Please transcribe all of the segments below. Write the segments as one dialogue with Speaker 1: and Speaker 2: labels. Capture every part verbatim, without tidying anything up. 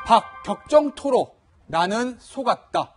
Speaker 1: 박, 격정토록 나는 속았다.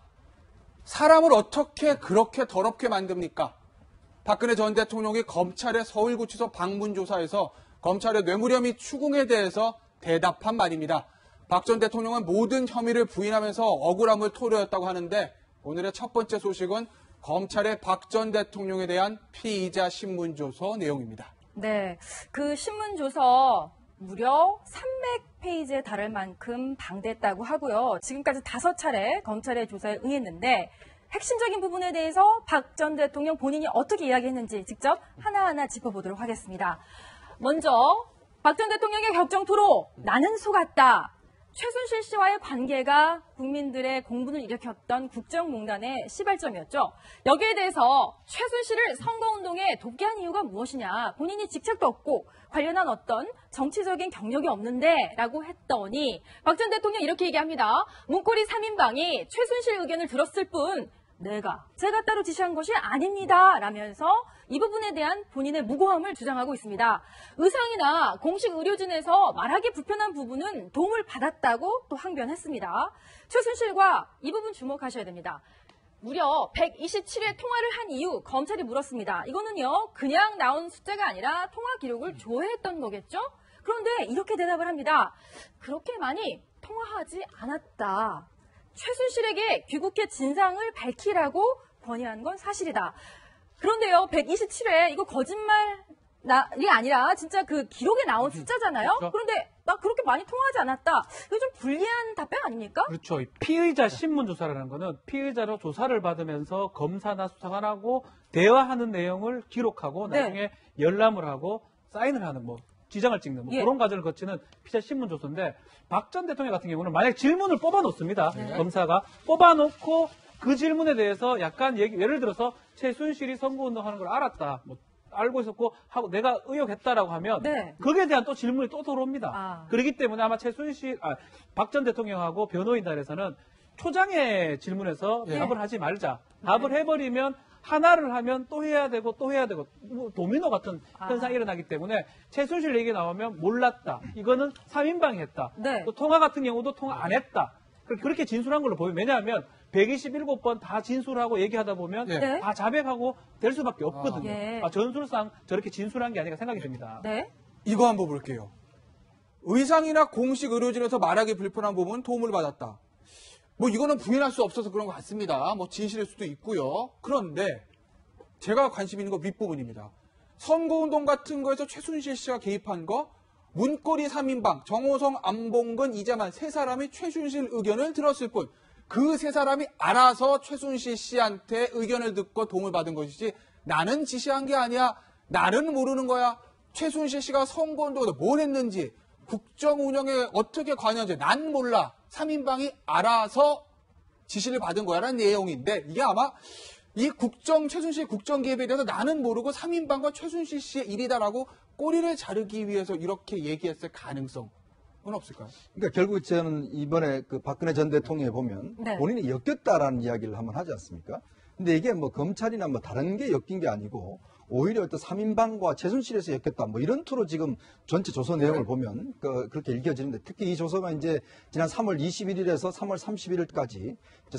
Speaker 1: 사람을 어떻게 그렇게 더럽게 만듭니까? 박근혜 전 대통령이 검찰의 서울구치소 방문조사에서 검찰의 뇌물혐의 및 추궁에 대해서 대답한 말입니다. 박 전 대통령은 모든 혐의를 부인하면서 억울함을 토로했다고 하는데 오늘의 첫 번째 소식은 검찰의 박 전 대통령에 대한 피의자 신문조서 내용입니다.
Speaker 2: 네, 그 신문조서 무려 삼백 페이지에 달할 만큼 방대했다고 하고요. 지금까지 다섯 차례 검찰의 조사에 응했는데 핵심적인 부분에 대해서 박 전 대통령 본인이 어떻게 이야기했는지 직접 하나하나 짚어보도록 하겠습니다. 먼저 박 전 대통령의 격정토로 나는 속았다. 최순실 씨와의 관계가 국민들의 공분을 일으켰던 국정농단의 시발점이었죠. 여기에 대해서 최순실을 선거운동에 돕게 한 이유가 무엇이냐. 본인이 직책도 없고 관련한 어떤 정치적인 경력이 없는데 라고 했더니 박 전 대통령 이렇게 얘기합니다. 문고리 삼 인방이 최순실 의견을 들었을 뿐 내가, 제가 따로 지시한 것이 아닙니다. 라면서 이 부분에 대한 본인의 무고함을 주장하고 있습니다. 의상이나 공식 의료진에서 말하기 불편한 부분은 도움을 받았다고 또 항변했습니다. 최순실과 이 부분 주목하셔야 됩니다. 무려 백이십칠 회 통화를 한 이유 검찰이 물었습니다. 이거는요, 그냥 나온 숫자가 아니라 통화 기록을 조회했던 거겠죠? 그런데 이렇게 대답을 합니다. 그렇게 많이 통화하지 않았다. 최순실에게 귀국해 진상을 밝히라고 건의한 건 사실이다. 그런데요, 백이십칠 회 이거 거짓말이 아니라 진짜 그 기록에 나온 숫자잖아요. 그렇죠. 그런데 나 그렇게 많이 통화하지 않았다. 이거 좀 불리한 답변 아닙니까?
Speaker 3: 그렇죠. 피의자 신문조사라는 거는 피의자로 조사를 받으면서 검사나 수사관하고 대화하는 내용을 기록하고 나중에 네. 열람을 하고 사인을 하는 뭐 지장을 찍는 뭐 예. 그런 과정을 거치는 피의자 신문조사인데 박 전 대통령 같은 경우는 만약에 질문을 뽑아놓습니다. 네. 검사가 뽑아놓고 그 질문에 대해서 약간 얘기, 예를 들어서 최순실이 선거운동하는 걸 알았다. 뭐 알고 있었고 하고 내가 의혹했다라고 하면 네. 거기에 대한 또 질문이 또 들어옵니다. 아. 그렇기 때문에 아마 최순실, 아, 박 전 대통령하고 변호인단에서는 초장의 질문에서 네. 답을 하지 말자. 답을 네. 해버리면 하나를 하면 또 해야 되고 또 해야 되고 뭐 도미노 같은 현상이 아. 일어나기 때문에 최순실 얘기 나오면 몰랐다. 이거는 삼 인방이 했다. 네. 또 통화 같은 경우도 통화 안 했다. 그렇게 진술한 걸로 보여요. 왜냐하면 백이십칠 번 다 진술하고 얘기하다 보면 네. 다 자백하고 될 수밖에 없거든요. 아, 예. 아, 전술상 저렇게 진술한 게 아닌가 생각이 듭니다.
Speaker 2: 네.
Speaker 1: 이거 한번 볼게요. 의상이나 공식 의료진에서 말하기 불편한 부분 도움을 받았다. 뭐 이거는 부인할 수 없어서 그런 것 같습니다. 뭐 진실일 수도 있고요. 그런데 제가 관심 있는 거 윗부분입니다. 선거운동 같은 거에서 최순실 씨가 개입한 거 문고리 삼 인방, 정호성, 안봉근, 이재만 세 사람이 최순실 의견을 들었을 뿐 그 세 사람이 알아서 최순실 씨한테 의견을 듣고 도움을 받은 것이지 나는 지시한 게 아니야. 나는 모르는 거야. 최순실 씨가 선거운동에서 뭘 했는지 국정 운영에 어떻게 관여한지 난 몰라. 삼 인방이 알아서 지시를 받은 거야라는 내용인데 이게 아마 이 국정, 최순실 국정 개입에 대해서 나는 모르고 삼 인방과 최순실 씨의 일이다라고 꼬리를 자르기 위해서 이렇게 얘기했을 가능성은 없을까요?
Speaker 4: 그러니까 결국 저는 이번에 그 박근혜 전 대통령에 보면 네. 본인이 엮였다라는 이야기를 한번 하지 않습니까? 근데 이게 뭐 검찰이나 뭐 다른 게 엮인 게 아니고 오히려 어떤 삼 인방과 최순실에서 엮였다 뭐 이런 투로 지금 전체 조서 내용을 보면 그, 그렇게 읽혀지는데 특히 이 조서가 이제 지난 삼월 이십일일에서 삼월 삼십일일까지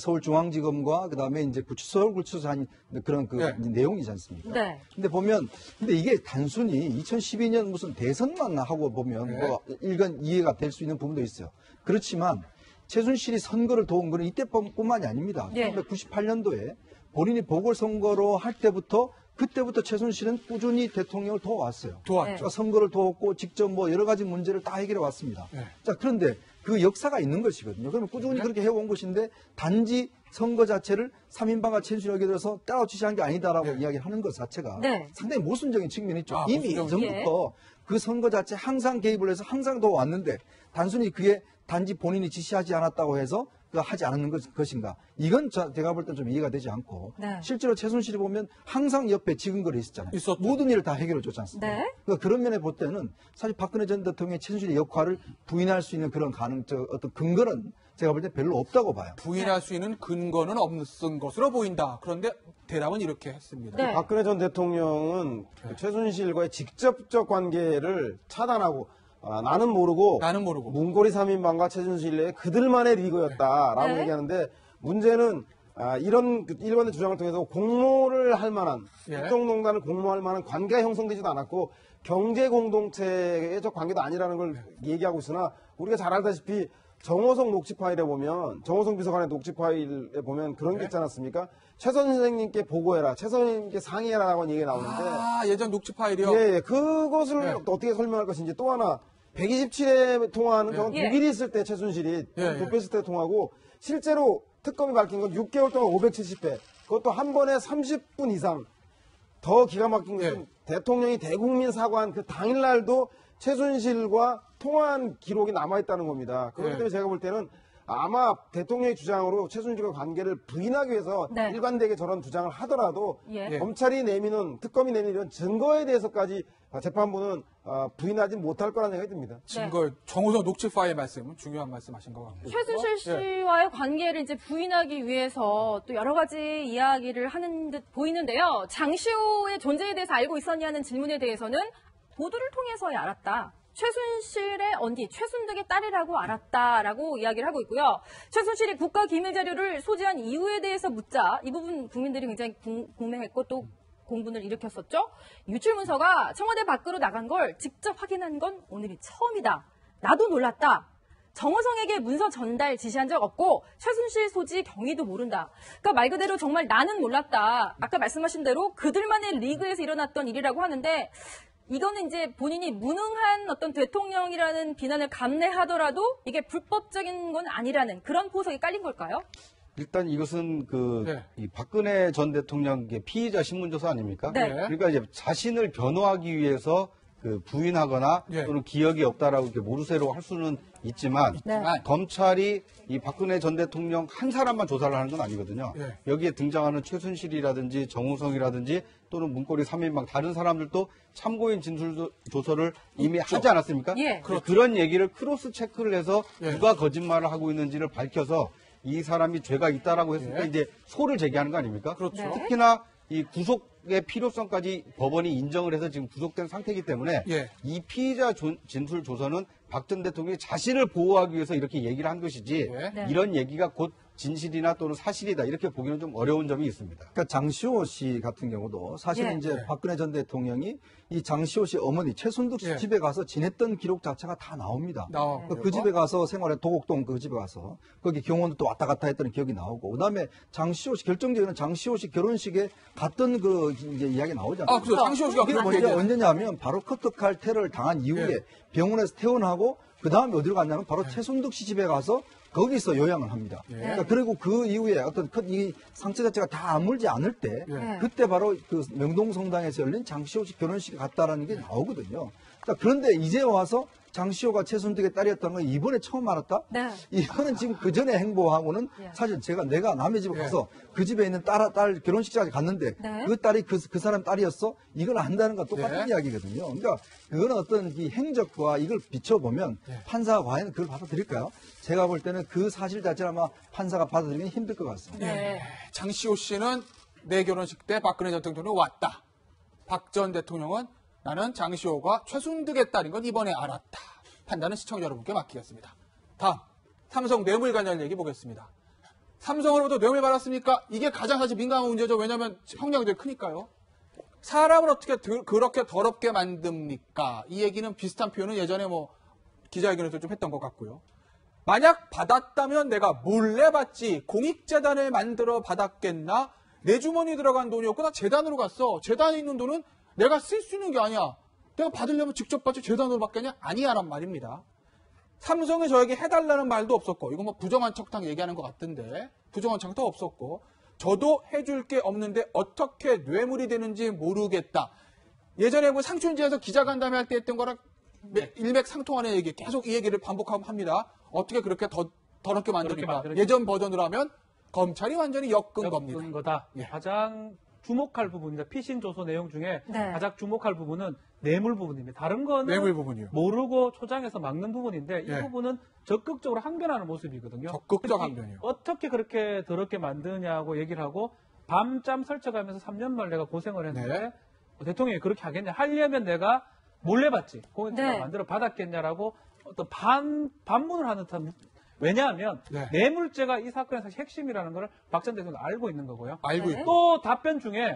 Speaker 4: 서울중앙지검과 그다음에 이제 구치소 서울구치소에서 한 그런 그 네. 내용이지 않습니까? 네. 근데 보면 근데 이게 단순히 이천십이 년 무슨 대선만 하고 보면 네. 뭐 일간 이해가 될 수 있는 부분도 있어요. 그렇지만 최순실이 선거를 도운 거는 이때뿐만이 아닙니다. 네. 천구백구십팔 년도에 본인이 보궐선거로 할 때부터 그때부터 최순실은 꾸준히 대통령을 도와왔어요.
Speaker 1: 도왔죠.
Speaker 4: 그러니까 선거를 도왔고 직접 뭐 여러 가지 문제를 다 해결해 왔습니다. 네. 자, 그런데 그 역사가 있는 것이거든요. 그러면 꾸준히 네. 그렇게 해온 것인데 단지 선거 자체를 삼 인방과 최순실에게 들어서 따로 지시한 게 아니다라고 네. 이야기를 하는 것 자체가 네. 상당히 모순적인 측면이 있죠. 아, 이미 전부터 예. 그 선거 자체 항상 개입을 해서 항상 도와왔는데 단순히 그게 단지 본인이 지시하지 않았다고 해서 하지 않는 것, 것인가. 이건 저, 제가 볼 땐 좀 이해가 되지 않고 네. 실제로 최순실이 보면 항상 옆에 지근거리 있었잖아요. 있었죠. 모든 일을 다 해결해 줬지 않습니까? 네. 그러니까 그런 면에 볼 때는 사실 박근혜 전 대통령의 최순실의 역할을 부인할 수 있는 그런 가능, 저, 어떤 근거는 제가 볼 때 별로 없다고 봐요.
Speaker 1: 부인할 수 있는 근거는 없는 것으로 보인다. 그런데 대답은 이렇게 했습니다.
Speaker 5: 네. 박근혜 전 대통령은 네. 최순실과의 직접적 관계를 차단하고 아, 나는 모르고
Speaker 1: 나는 모르고.
Speaker 5: 문고리 삼 인방과 최순실의 그들만의 리그였다라고
Speaker 2: 네.
Speaker 5: 얘기하는데 문제는 아, 이런 그 일반의 주장을 통해서 공모를 할 만한
Speaker 1: 예.
Speaker 5: 국정농단을 공모할 만한 관계가 형성되지도 않았고 경제 공동체의 관계도 아니라는 걸 얘기하고 있으나 우리가 잘 알다시피 정호성 녹취 파일에 보면 정호성 비서관의 녹취 파일에 보면 그런 게 있지 않았습니까? 최 선생님께 보고해라, 최 선생님께 상의해라라고 얘기가 나오는데
Speaker 1: 아, 예전 녹취 파일이요?
Speaker 5: 예, 예. 그것을
Speaker 1: 예.
Speaker 5: 어떻게 설명할 것인지 또 하나 백이십칠 회 통화하는 경우는
Speaker 2: 예.
Speaker 5: 독일에 있을 때 최순실이
Speaker 1: 예, 예.
Speaker 5: 도쿄 있을 때 통하고 실제로 특검이 밝힌 건 육 개월 동안 오백칠십 회 그것도 한 번에 삼십 분 이상 더 기가 막힌 것은
Speaker 1: 예.
Speaker 5: 대통령이 대국민 사과한 그 당일날도 최순실과 통화한 기록이 남아있다는 겁니다. 그렇기
Speaker 1: 예.
Speaker 5: 때문에 제가 볼 때는 아마 대통령의 주장으로 최순실과 관계를 부인하기 위해서
Speaker 2: 네.
Speaker 5: 일관되게 저런 주장을 하더라도
Speaker 2: 예.
Speaker 1: 예.
Speaker 5: 검찰이 내미는 특검이 내미는 이런 증거에 대해서까지 재판부는 어, 부인하지 못할 거라는 생각이 듭니다.
Speaker 1: 증거, 정호성 녹취 파일 말씀, 중요한 말씀 하신 것 같고요.
Speaker 2: 최순실 씨와의 관계를 이제 부인하기 위해서 또 여러 가지 이야기를 하는 듯 보이는데요. 장시호의 존재에 대해서 알고 있었냐는 질문에 대해서는 보도를 통해서야 알았다. 최순실의 언니, 최순득의 딸이라고 알았다라고 이야기를 하고 있고요. 최순실이 국가 기밀 자료를 소지한 이유에 대해서 묻자 이 부분 국민들이 굉장히 궁- 궁금했고 또 공분을 일으켰었죠. 유출 문서가 청와대 밖으로 나간 걸 직접 확인한 건 오늘이 처음이다. 나도 놀랐다. 정호성에게 문서 전달 지시한 적 없고 최순실 소지 경위도 모른다. 그러니까 말 그대로 정말 나는 몰랐다. 아까 말씀하신 대로 그들만의 리그에서 일어났던 일이라고 하는데 이거는 이제 본인이 무능한 어떤 대통령이라는 비난을 감내하더라도 이게 불법적인 건 아니라는 그런 포석이 깔린 걸까요?
Speaker 4: 일단 이것은 그
Speaker 1: 네.
Speaker 4: 이 박근혜 전 대통령의 피의자 신문조사 아닙니까?
Speaker 2: 네.
Speaker 4: 그러니까 이제 자신을 변호하기 위해서 그 부인하거나
Speaker 1: 네.
Speaker 4: 또는 기억이 없다라고 이렇게 모르쇠로 할 수는 있지만
Speaker 2: 네.
Speaker 4: 검찰이 이 박근혜 전 대통령 한 사람만 조사를 하는 건 아니거든요.
Speaker 1: 네.
Speaker 4: 여기에 등장하는 최순실이라든지 정우성이라든지 또는 문고리 삼 인방 다른 사람들도 참고인 진술 조서를 이미 하지 않았습니까?
Speaker 2: 예.
Speaker 4: 그런 얘기를 크로스 체크를 해서
Speaker 1: 예.
Speaker 4: 누가 거짓말을 하고 있는지를 밝혀서 이 사람이 죄가 있다라고 했을 때
Speaker 1: 예.
Speaker 4: 이제 소를 제기하는 거 아닙니까?
Speaker 1: 그렇죠.
Speaker 2: 네.
Speaker 4: 특히나 이 구속의 필요성까지 법원이 인정을 해서 지금 구속된 상태이기 때문에
Speaker 1: 예.
Speaker 4: 이 피의자 조- 진술 조서는 박 전 대통령이 자신을 보호하기 위해서 이렇게 얘기를 한 것이지
Speaker 1: 예.
Speaker 2: 네.
Speaker 4: 이런 얘기가 곧 진실이나 또는 사실이다 이렇게 보기는 좀 어려운 점이 있습니다. 그러니까 장시호 씨 같은 경우도 사실은
Speaker 2: 예.
Speaker 4: 이제
Speaker 1: 네.
Speaker 4: 박근혜 전 대통령이 이 장시호 씨 어머니 최순득 씨
Speaker 1: 예.
Speaker 4: 집에 가서 지냈던 기록 자체가 다 나옵니다.
Speaker 1: 나오고요.
Speaker 4: 그, 그 집에 가서 생활해 도곡동 그 집에 가서 거기 경호원도 또 왔다 갔다 했던 기억이 나오고 그다음에 장시호 씨 결정적인 장시호 씨 결혼식에 갔던 그 이제 이야기 나오잖아요.
Speaker 1: 아, 그래서 장시호 씨가
Speaker 4: 이게
Speaker 1: 그렇게
Speaker 4: 먼저
Speaker 1: 얘기했어요.
Speaker 4: 언제냐면 바로 커터칼 테러를 당한 이후에
Speaker 1: 예.
Speaker 4: 병원에서 퇴원하고 그 다음에 어디로 갔냐면 바로 최순득 씨 집에 가서 거기서 요양을 합니다.
Speaker 1: 예.
Speaker 4: 그러니까 그리고 그 이후에 어떤 큰 이 상처 자체가 다 아물지 않을 때
Speaker 1: 예.
Speaker 4: 그때 바로 그 명동성당에서 열린 장시호 씨 결혼식에 갔다라는 게 나오거든요. 그러니까 그런데 이제 와서 장시호가 최순득의 딸이었다는 건 이번에 처음 알았다?
Speaker 2: 네.
Speaker 4: 이거는 지금 그 전에 행보하고는
Speaker 2: 예.
Speaker 4: 사실 제가 내가 남의 집에
Speaker 1: 예.
Speaker 4: 가서 그 집에 있는 딸, 딸 결혼식장에 갔는데
Speaker 2: 네.
Speaker 4: 그 딸이 그, 그 사람 딸이었어? 이걸 안다는 건 똑같은
Speaker 1: 네.
Speaker 4: 이야기거든요. 그러니까 그거는 어떤 이 행적과 이걸 비춰보면
Speaker 1: 네.
Speaker 4: 판사가 과연 그걸 받아들일까요? 제가 볼 때는 그 사실 자체를 아마 판사가 받아들이기는 힘들 것 같습니다.
Speaker 2: 네.
Speaker 1: 장시호 씨는 내 결혼식 때 박근혜 전 대통령이 왔다. 박 전 대통령은 나는 장시호가 최순득의 딸인 건 이번에 알았다. 판단은 시청자 여러분께 맡기겠습니다. 다음, 삼성 뇌물 관련 얘기 보겠습니다. 삼성으로부터 뇌물 받았습니까? 이게 가장 사실 민감한 문제죠. 왜냐하면 형량이 되게 크니까요. 사람을 어떻게 드- 그렇게 더럽게 만듭니까? 이 얘기는 비슷한 표현은 예전에 뭐 기자회견에서 좀 했던 것 같고요. 만약 받았다면 내가 몰래 받지 공익재단을 만들어 받았겠나? 내 주머니에 들어간 돈이었고 나 재단으로 갔어. 재단에 있는 돈은 내가 쓸 수 있는 게 아니야. 내가 받으려면 직접 받지 재단으로 받겠냐? 아니야란 말입니다. 삼성이 저에게 해달라는 말도 없었고 이거 뭐 부정한 척탕 얘기하는 것 같던데 부정한 척도 없었고 저도 해줄 게 없는데 어떻게 뇌물이 되는지 모르겠다. 예전에 뭐 상춘지에서 기자간담회 할 때 했던 거랑 일맥상통하는 얘기 계속 이 얘기를 반복하고 합니다. 어떻게 그렇게 더, 더럽게 만듭니까?
Speaker 3: 만드는지.
Speaker 1: 예전 버전으로 하면 검찰이 완전히 엮은
Speaker 3: 엮은
Speaker 1: 겁니다.
Speaker 3: 거다.
Speaker 1: 예.
Speaker 3: 가장 주목할 부분입니다. 피신 조서 내용 중에
Speaker 2: 네.
Speaker 3: 가장 주목할 부분은 뇌물 부분입니다. 다른 거는
Speaker 1: 뇌물 부분이요.
Speaker 3: 모르고 초장에서 막는 부분인데
Speaker 1: 예.
Speaker 3: 이 부분은 적극적으로 항변하는 모습이거든요.
Speaker 1: 적극적
Speaker 3: 특히
Speaker 1: 항변이요.
Speaker 3: 어떻게 그렇게 더럽게 만드냐고 얘기를 하고 밤잠 설쳐가면서 삼 년 말 내가 고생을 했는데
Speaker 1: 네.
Speaker 3: 대통령이 그렇게 하겠냐. 하려면 내가 몰래 받지 공익제보를
Speaker 2: 네.
Speaker 3: 만들어 받았겠냐라고 어떤 반 반문을 하는 듯한. 왜냐하면
Speaker 1: 네.
Speaker 3: 뇌물죄가 이 사건의 사실 핵심이라는 걸 박 전 대통령이 알고 있는 거고요.
Speaker 1: 알고
Speaker 2: 네.
Speaker 1: 있고.
Speaker 3: 또 답변 중에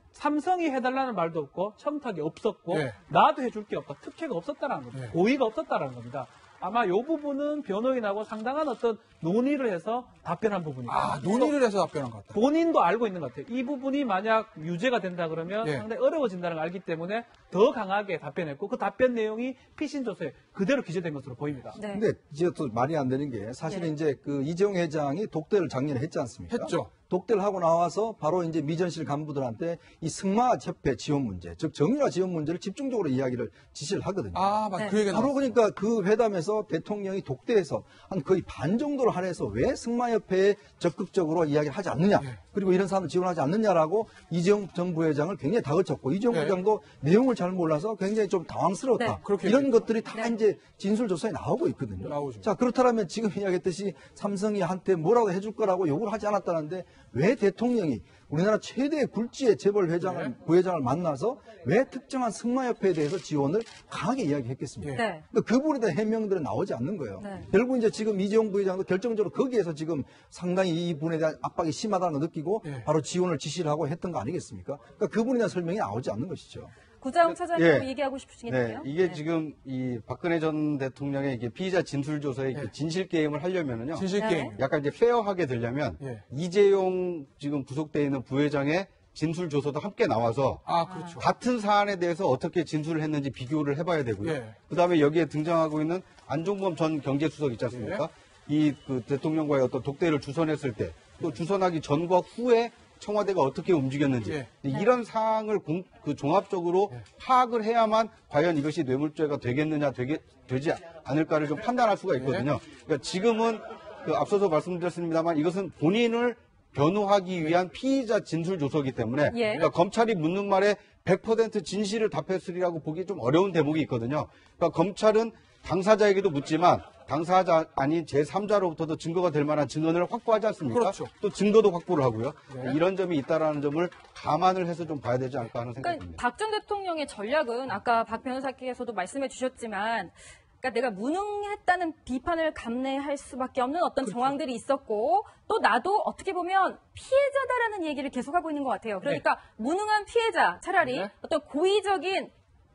Speaker 3: 삼성이 해달라는 말도 없고 청탁이 없었고
Speaker 1: 네.
Speaker 3: 나도 해줄 게 없다. 특혜가 없었다는 겁니다.
Speaker 1: 네.
Speaker 3: 고의가 없었다는 겁니다. 아마 이 부분은 변호인하고 상당한 어떤 논의를 해서 답변한 부분이에요.
Speaker 1: 아, 논의를 해서 답변한 것 같아요.
Speaker 3: 본인도 알고 있는 것 같아요. 이 부분이 만약 유죄가 된다 그러면
Speaker 1: 네.
Speaker 3: 상당히 어려워진다는 걸 알기 때문에 더 강하게 답변했고 그 답변 내용이 피신 조서에 그대로 기재된 것으로 보입니다.
Speaker 2: 네.
Speaker 4: 근데 이제 또 말이 안 되는 게 사실은
Speaker 2: 네.
Speaker 4: 이제 그 이재용 회장이 독대를 작년에 했지 않습니까?
Speaker 1: 했죠.
Speaker 4: 독대를 하고 나와서 바로 이제 미전실 간부들한테 이 승마협회 지원 문제, 즉 정유라 지원 문제를 집중적으로 이야기를 지시를 하거든요.
Speaker 1: 아, 맞
Speaker 2: 네.
Speaker 1: 그 얘기
Speaker 4: 바로
Speaker 1: 나왔어요.
Speaker 4: 그러니까 그 회담에서 대통령이 독대해서 한 거의 반 정도를 할애해서 왜 승마협회에 적극적으로 이야기를 하지 않느냐,
Speaker 1: 네.
Speaker 4: 그리고 이런 사람을 지원하지 않느냐라고 이재용 전 부회장을 굉장히 다그쳤고 이재용
Speaker 1: 네.
Speaker 4: 부회장도 내용을 잘 몰라서 굉장히 좀 당황스러웠다.
Speaker 2: 네.
Speaker 1: 그렇게
Speaker 4: 이런
Speaker 1: 얘기했죠.
Speaker 4: 것들이 다
Speaker 2: 네.
Speaker 4: 이제 진술조서에 나오고 있거든요.
Speaker 1: 나오죠.
Speaker 4: 자, 그렇다면 지금 이야기했듯이 삼성이 한테 뭐라도 해줄 거라고 요구를 하지 않았다는데 왜 대통령이 우리나라 최대 굴지의 재벌 회장을,
Speaker 1: 네.
Speaker 4: 부회장을 만나서 왜 특정한 승마협회에 대해서 지원을 강하게 이야기했겠습니까?
Speaker 2: 네.
Speaker 4: 그러니까 그 부분에 대한 해명들은 나오지 않는 거예요.
Speaker 2: 네.
Speaker 4: 결국 이제 지금 이재용 부회장도 결정적으로 거기에서 지금 상당히 이 부분에 대한 압박이 심하다는 걸 느끼고
Speaker 1: 네.
Speaker 4: 바로 지원을 지시를 하고 했던 거 아니겠습니까? 그러니까 그 부분에 대한 설명이 나오지 않는 것이죠.
Speaker 2: 구자영 차장님
Speaker 6: 예.
Speaker 2: 얘기하고
Speaker 6: 네,
Speaker 2: 싶으시겠네요.
Speaker 6: 이게
Speaker 2: 네.
Speaker 6: 지금 이 박근혜 전 대통령의 이게 피의자 진술 조서의
Speaker 1: 네.
Speaker 6: 그 진실 게임을 하려면은요.
Speaker 1: 진실
Speaker 2: 네.
Speaker 1: 게임.
Speaker 6: 약간 이제 페어하게 되려면
Speaker 1: 예.
Speaker 6: 이재용 지금 구속돼 있는 부회장의 진술 조서도 함께 나와서
Speaker 1: 아, 그렇죠.
Speaker 6: 같은 사안에 대해서 어떻게 진술을 했는지 비교를 해봐야 되고요.
Speaker 1: 예.
Speaker 6: 그다음에 여기에 등장하고 있는 안종범 전 경제수석 있지 않습니까? 이 그 대통령과의 어떤 독대를 주선했을 때 또 주선하기 전과 후에 청와대가 어떻게 움직였는지
Speaker 1: 예.
Speaker 6: 이런 사항을 공- 그 종합적으로 파악을 해야만 과연 이것이 뇌물죄가 되겠느냐 되게 되지 않을까를 좀 판단할 수가 있거든요. 그러니까 지금은 그 앞서서 말씀드렸습니다만 이것은 본인을 변호하기 위한 피의자 진술 조서이기 때문에
Speaker 2: 예.
Speaker 6: 그러니까 검찰이 묻는 말에 백 퍼센트 진실을 답했으리라고 보기 좀 어려운 대목이 있거든요. 그러니까 검찰은 당사자에게도 묻지만 당사자 아닌 제삼자로부터도 증거가 될 만한 증언을 확보하지 않습니까?
Speaker 1: 그렇죠.
Speaker 6: 또 증거도 확보를 하고요.
Speaker 1: 네.
Speaker 6: 이런 점이 있다라는 점을 감안을 해서 좀 봐야 되지 않을까 하는 생각이
Speaker 2: 그러니까
Speaker 6: 듭니다.
Speaker 2: 박 전 대통령의 전략은 아까 박 변호사께서도 말씀해 주셨지만 그러니까 내가 무능했다는 비판을 감내할 수밖에 없는 어떤
Speaker 1: 그렇죠.
Speaker 2: 정황들이 있었고 또 나도 어떻게 보면 피해자다라는 얘기를 계속하고 있는 것 같아요. 그러니까 무능한 피해자 차라리
Speaker 1: 네.
Speaker 2: 어떤 고의적인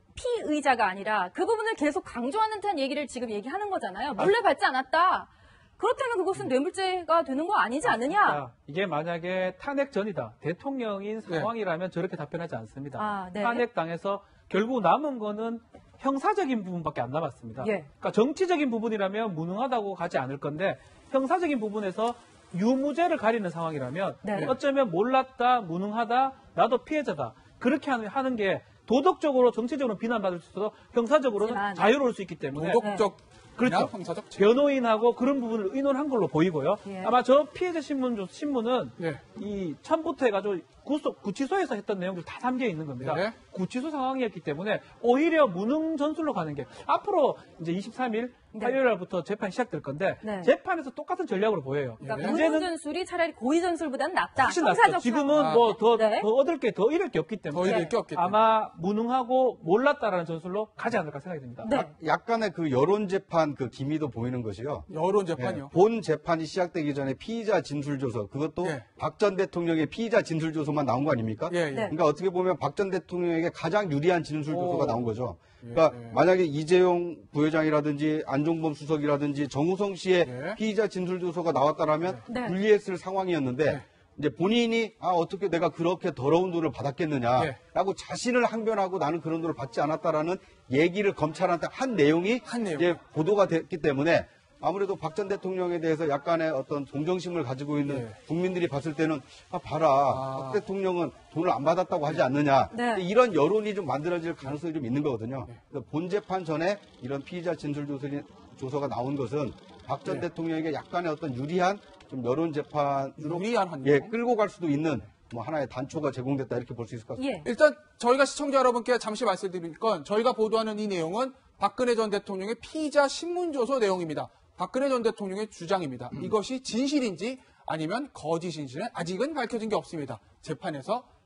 Speaker 2: 피의자가 아니라 그 부분을 계속 강조하는 듯한 얘기를 지금 얘기하는 거잖아요. 몰래 받지 않았다. 그렇다면 그것은 뇌물죄가 되는 거 아니지 않느냐?
Speaker 3: 자, 이게 만약에 탄핵 전이다. 대통령인 상황이라면 저렇게 답변하지 않습니다.
Speaker 2: 아, 네.
Speaker 3: 탄핵당해서 결국 남은 거는 형사적인 부분밖에 안 남았습니다.
Speaker 2: 예.
Speaker 3: 그러니까 정치적인 부분이라면 무능하다고 가지 않을 건데 형사적인 부분에서 유무죄를 가리는 상황이라면
Speaker 2: 네.
Speaker 3: 어쩌면 몰랐다, 무능하다, 나도 피해자다. 그렇게 하는, 하는 게 도덕적으로 정치적으로 비난받을 수 있어서 형사적으로는
Speaker 2: 하지만
Speaker 3: 자유로울 수 있기 때문에
Speaker 1: 도덕적,
Speaker 3: 그렇죠.
Speaker 1: 형사적.
Speaker 3: 변호인하고 그런 부분을 의논한 걸로 보이고요.
Speaker 2: 예.
Speaker 3: 아마 저 피해자 신문, 신문은
Speaker 1: 네.
Speaker 3: 이 처음부터 해가지고 구속, 구치소에서 했던 내용들 다 담겨 있는 겁니다.
Speaker 1: 네.
Speaker 3: 구치소 상황이었기 때문에 오히려 무능 전술로 가는 게 앞으로 이제 이십삼 일
Speaker 2: 네.
Speaker 3: 화요일 날부터 재판이 시작될 건데
Speaker 2: 네.
Speaker 3: 재판에서 똑같은 전략으로 보여요.
Speaker 2: 그러니까
Speaker 1: 네.
Speaker 2: 무능
Speaker 3: 문제는
Speaker 2: 전술이 차라리 고의 전술보다는 낫다.
Speaker 3: 훨씬 낫죠.
Speaker 2: 형사적
Speaker 3: 지금은
Speaker 1: 아.
Speaker 3: 뭐 더
Speaker 2: 네.
Speaker 3: 더 얻을 게 더 잃을 게 없기
Speaker 1: 더
Speaker 3: 때문에
Speaker 1: 잃을 게 없기 때문에.
Speaker 3: 아마 무능하고 몰랐다라는 전술로 가지 않을까 생각이 듭니다.
Speaker 2: 네.
Speaker 6: 약- 약간의 그 여론 재판 그 기미도 보이는 것이요.
Speaker 1: 여론 재판이요.
Speaker 6: 예, 본 재판이 시작되기 전에 피의자 진술 조서 그것도
Speaker 1: 예.
Speaker 6: 박 전 대통령의 피의자 진술 조서만 나온 거 아닙니까?
Speaker 1: 예, 예.
Speaker 2: 네.
Speaker 6: 그러니까 어떻게 보면 박 전 대통령에게 가장 유리한 진술 조서가
Speaker 1: 오.
Speaker 6: 나온 거죠. 그러니까
Speaker 1: 예.
Speaker 6: 만약에 이재용 부회장이라든지 안종범 수석이라든지 정우성 씨의
Speaker 1: 예.
Speaker 6: 피의자 진술 조서가 나왔다라면
Speaker 2: 네.
Speaker 6: 불리했을 상황이었는데
Speaker 1: 네.
Speaker 6: 이제 본인이 아 어떻게 내가 그렇게 더러운 돈을 받았겠느냐라고 자신을 항변하고 나는 그런 돈을 받지 않았다라는 얘기를 검찰한테 한 내용이
Speaker 1: 한 내용.
Speaker 6: 이제 보도가 됐기 때문에 아무래도 박 전 대통령에 대해서 약간의 어떤 동정심을 가지고 있는
Speaker 1: 네.
Speaker 6: 국민들이 봤을 때는 아 봐라
Speaker 1: 아.
Speaker 6: 박 대통령은 돈을 안 받았다고 하지 않느냐
Speaker 2: 네.
Speaker 6: 이런 여론이 좀 만들어질 가능성이 좀 있는 거거든요.
Speaker 1: 네.
Speaker 6: 그래서 본 재판 전에 이런 피의자 진술 조서리- 조서가 나온 것은 박 전
Speaker 1: 네.
Speaker 6: 대통령에게 약간의 어떤 유리한 좀 여론 재판으로
Speaker 1: 유리한 한
Speaker 6: 예
Speaker 1: 내용.
Speaker 6: 끌고 갈 수도 있는 뭐 하나의 단초가 제공됐다 이렇게 볼 수 있을 것 같습니다.
Speaker 2: 예.
Speaker 1: 일단 저희가 시청자 여러분께 잠시 말씀드릴 건 저희가 보도하는 이 내용은 박근혜 전 대통령의 피의자 신문조서 내용입니다. 박근혜 전 대통령의 주장입니다. 이것이 진실인지 아니면 거짓인지는 아직은 밝혀진 게 없습니다. 재판에서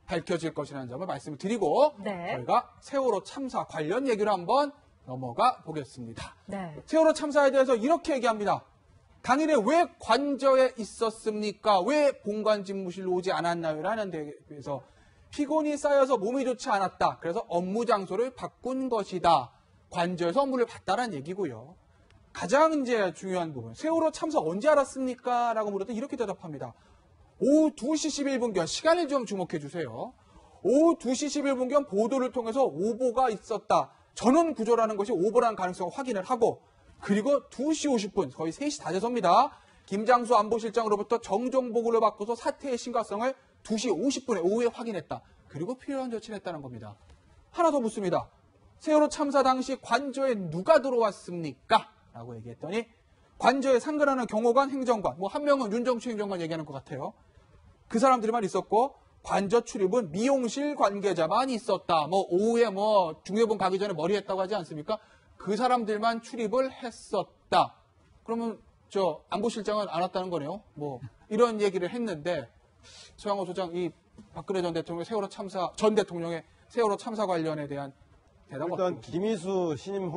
Speaker 1: 밝혀질 것이라는 점을 말씀을 드리고
Speaker 2: 네.
Speaker 1: 저희가 세월호 참사 관련 얘기를 한번 넘어가 보겠습니다.
Speaker 2: 네.
Speaker 1: 세월호 참사에 대해서 이렇게 얘기합니다. 당일에 왜 관저에 있었습니까? 왜 본관 집무실로 오지 않았나요? 라는 데에 대해서 피곤이 쌓여서 몸이 좋지 않았다. 그래서 업무 장소를 바꾼 것이다. 관저에서 업무를 봤다는 얘기고요. 가장 이제 중요한 부분, 세월호 참사 언제 알았습니까? 라고 물었더니 이렇게 대답합니다. 오후 두 시 십일 분경, 시간을 좀 주목해 주세요. 오후 두 시 십일 분경 보도를 통해서 오보가 있었다. 전원 구조라는 것이 오보라는 가능성을 확인을 하고, 그리고 두 시 오십 분, 거의 세 시 다 돼서입니다. 김장수 안보실장으로부터 정정 보고를 받고서 사태의 심각성을 두 시 오십 분에 오후에 확인했다. 그리고 필요한 조치를 했다는 겁니다. 하나 더 묻습니다. 세월호 참사 당시 관저에 누가 들어왔습니까? 라고 얘기했더니 관저에 상근하는 경호관, 행정관, 뭐 한 명은 윤정추 행정관 얘기하는 것 같아요. 그 사람들만 있었고 관저 출입은 미용실 관계자만 있었다. 뭐 오후에 뭐 중대본 가기 전에 머리 했다고 하지 않습니까? 그 사람들만 출입을 했었다. 그러면 저 안보실장은 안 왔다는 거네요. 뭐 이런 얘기를 했는데 서양호 소장, 이 박근혜 전 대통령 세월호 참사 전 대통령의 세월호 참사 관련에 대한 대답
Speaker 5: 일단
Speaker 1: 어떻게
Speaker 5: 김희수 신임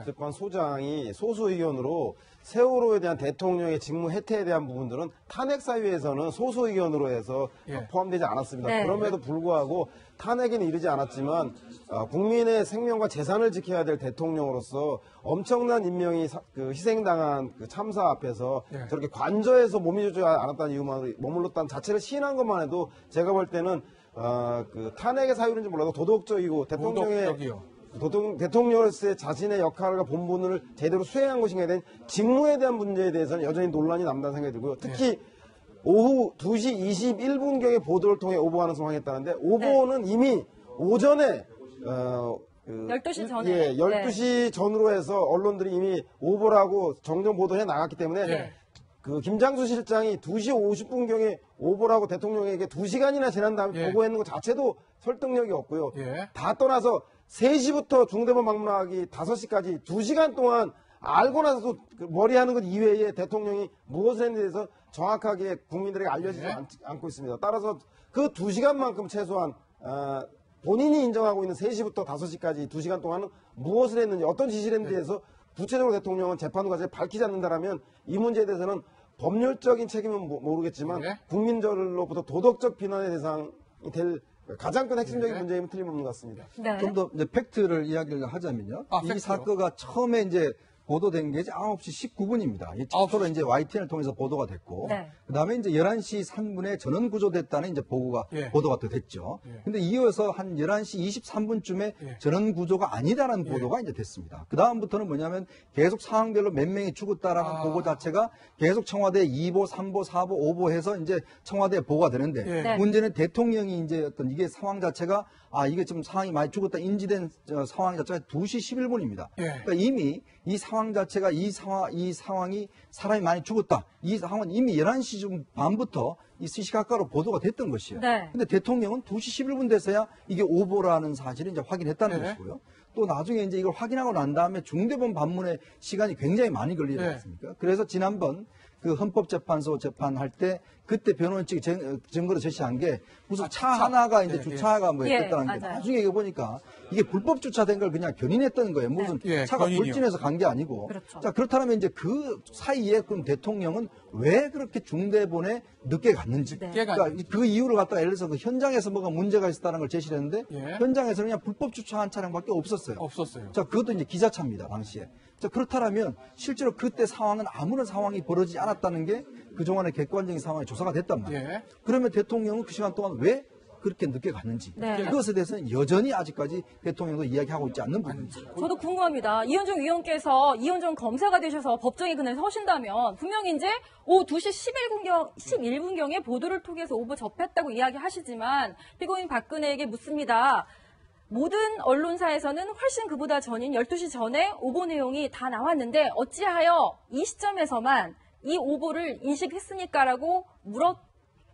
Speaker 5: 헌법재판소장이 소수 의견으로 세월호에 대한 대통령의 직무 혜택에 대한 부분들은 탄핵 사유에서는 소수 의견으로 해서
Speaker 1: 예.
Speaker 5: 포함되지 않았습니다.
Speaker 2: 네.
Speaker 5: 그럼에도 불구하고 탄핵에는 이르지 않았지만 어, 국민의 생명과 재산을 지켜야 될 대통령으로서 엄청난 인명이 사- 그 희생당한 그 참사 앞에서
Speaker 1: 예.
Speaker 5: 저렇게 관저에서 몸이 좋지 않았다는 이유만 머물렀다는 자체를 시인한 것만 해도 제가 볼 때는 어, 그 탄핵의 사유인지 몰라도 도덕적이고 대통령의
Speaker 1: 도덕적이요.
Speaker 5: 도통, 대통령으로서의 자신의 역할과 본분을 제대로 수행한 것인가에 대한 직무에 대한 문제에 대해서는 여전히 논란이 남다는 생각이 들고요. 특히
Speaker 1: 네.
Speaker 5: 오후 두 시 이십일 분경에 보도를 통해 오보 가능성을 확인했다는데 오보는 이미 오전에 어, 그,
Speaker 2: 열두 시 전에.
Speaker 5: 예, 열두 시 전으로 해서 언론들이 이미 오보라고 정정 보도해 나갔기 때문에
Speaker 1: 네.
Speaker 5: 그 김장수 실장이 두 시 오십 분경에 오보라고 대통령에게 두 시간이나 지난 다음에
Speaker 1: 예.
Speaker 5: 보고했는 것 자체도 설득력이 없고요.
Speaker 1: 예.
Speaker 5: 다 떠나서 세 시부터 중대본 방문하기 다섯 시까지 두 시간 동안 알고 나서도 그 머리하는 것 이외에 대통령이 무엇을 했는지에 대해서 정확하게 국민들에게 알려지지
Speaker 1: 네.
Speaker 5: 않, 않고 있습니다. 따라서 그 두 시간만큼 최소한 어, 본인이 인정하고 있는 세 시부터 다섯 시까지 두 시간 동안은 무엇을 했는지 어떤 지시를 했는지에 대해서 구체적으로 대통령은 재판 과정에 밝히지 않는다라면 이 문제에 대해서는 법률적인 책임은 모- 모르겠지만
Speaker 1: 네.
Speaker 5: 국민들로부터 도덕적 비난의 대상이 될 가장 큰 핵심적인
Speaker 1: 네.
Speaker 5: 문제임은 틀림없는 것 같습니다.
Speaker 2: 네.
Speaker 4: 좀 더 이제 팩트를 이야기를 하자면요.
Speaker 1: 아,
Speaker 4: 이
Speaker 1: 팩트요?
Speaker 4: 사건가 처음에 이제 보도된 게 이제 아홉 시 십구 분입니다. 이 처음으로 이제 와이티엔을 통해서 보도가 됐고,
Speaker 2: 네.
Speaker 4: 그 다음에 이제 열한 시 삼 분에 전원 구조됐다는 이제 보고가,
Speaker 1: 예.
Speaker 4: 보도가 또 됐죠.
Speaker 1: 예.
Speaker 4: 근데 이어서 한 열한 시 이십삼 분쯤에
Speaker 1: 예.
Speaker 4: 전원 구조가 아니다라는
Speaker 1: 예.
Speaker 4: 보도가 이제 됐습니다. 그 다음부터는 뭐냐면 계속 상황별로 몇 명이 죽었다라는
Speaker 1: 아.
Speaker 4: 보고 자체가 계속 청와대 이 보, 삼 보, 사 보, 오 보 해서 이제 청와대에 보고가 되는데,
Speaker 1: 예.
Speaker 2: 네.
Speaker 4: 문제는 대통령이 이제 어떤 이게 상황 자체가 아, 이게 좀 상황이 많이 죽었다 인지된 저 상황 자체가 두 시 십일 분입니다.
Speaker 1: 예.
Speaker 4: 그러니까 이미 이 상황 자체가 이 상황, 이 상황이 사람이 많이 죽었다. 이 상황은 이미 열한 시 좀 반부터 이 시시각각으로 보도가 됐던 것이에요.
Speaker 2: 네.
Speaker 4: 근데 대통령은 두 시 십일 분 돼서야 이게 오보라는 사실을 이제 확인했다는
Speaker 1: 네.
Speaker 4: 것이고요. 또 나중에 이제 이걸 확인하고 난 다음에 중대본 반문에 시간이 굉장히 많이 걸리지
Speaker 1: 네.
Speaker 4: 않습니까? 그래서 지난번 그 헌법재판소 재판할 때 그때 변호인 측이 증- 증거로 제시한 게 무슨
Speaker 1: 아,
Speaker 4: 차
Speaker 1: 주차.
Speaker 4: 하나가 이제
Speaker 1: 예,
Speaker 4: 주차가 뭐
Speaker 2: 예,
Speaker 4: 했다는 게
Speaker 2: 맞아요.
Speaker 4: 나중에 이거 보니까 이게 불법 주차된 걸 그냥 견인했던 거예요. 무슨
Speaker 1: 예,
Speaker 4: 차가
Speaker 1: 견인이요.
Speaker 4: 돌진해서 간 게 아니고.
Speaker 2: 그렇죠.
Speaker 4: 자, 그렇다면 이제 그 사이에 그럼 대통령은 왜 그렇게 중대본에 늦게 갔는지.
Speaker 2: 네.
Speaker 1: 늦게
Speaker 4: 그러니까
Speaker 1: 갔는지.
Speaker 4: 그 이유를 갖다가 예를 들어서 그 현장에서 뭐가 문제가 있었다는 걸 제시를 했는데
Speaker 1: 예.
Speaker 4: 현장에서 그냥 불법 주차한 차량밖에 없었어요.
Speaker 1: 없었어요.
Speaker 4: 자, 그것도 이제 기자차입니다, 당시에. 자, 그렇다면 실제로 그때 상황은 아무런 상황이 벌어지지 않았다는 게 그동안의 객관적인 상황이 조사가 됐단 말이에요.
Speaker 1: 예.
Speaker 4: 그러면 대통령은 그 시간 동안 왜 그렇게 늦게 갔는지
Speaker 2: 네.
Speaker 4: 그것에 대해서는 여전히 아직까지 대통령도 이야기하고 있지 않는 부분이죠.
Speaker 2: 저도 궁금합니다. 이현정 위원께서 이현정 검사가 되셔서 법정에 그날 서신다면 분명히 이제 오후 두 시 십일 분경, 십일 분경에 보도를 통해서 오보 접했다고 이야기하시지만 피고인 박근혜에게 묻습니다. 모든 언론사에서는 훨씬 그보다 전인 열두 시 전에 오보 내용이 다 나왔는데 어찌하여 이 시점에서만 이 오보를 인식했습니까라고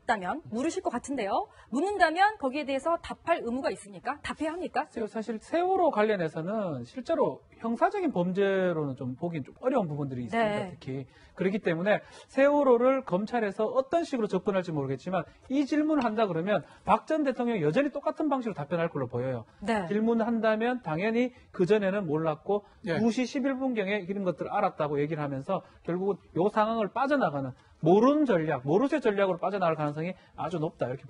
Speaker 2: 묻다면 물으실 것 같은데요. 묻는다면 거기에 대해서 답할 의무가 있습니까? 답해야 합니까?
Speaker 3: 사실 세월호 관련해서는 실제로 형사적인 범죄로는 좀 보긴 좀 어려운 부분들이 있습니다.
Speaker 2: 네.
Speaker 3: 특히 그렇기 때문에 세월호를 검찰에서 어떤 식으로 접근할지 모르겠지만 이 질문을 한다 그러면 박 전 대통령이 여전히 똑같은 방식으로 답변할 걸로 보여요.
Speaker 2: 네.
Speaker 3: 질문한다면 당연히 그전에는 몰랐고
Speaker 1: 예.
Speaker 3: 두 시 십일 분경에 이런 것들을 알았다고 얘기를 하면서 결국은 이 상황을 빠져나가는 모르는 전략, 모르쇠 전략으로 빠져나갈 가능성이 아주 높다 이렇게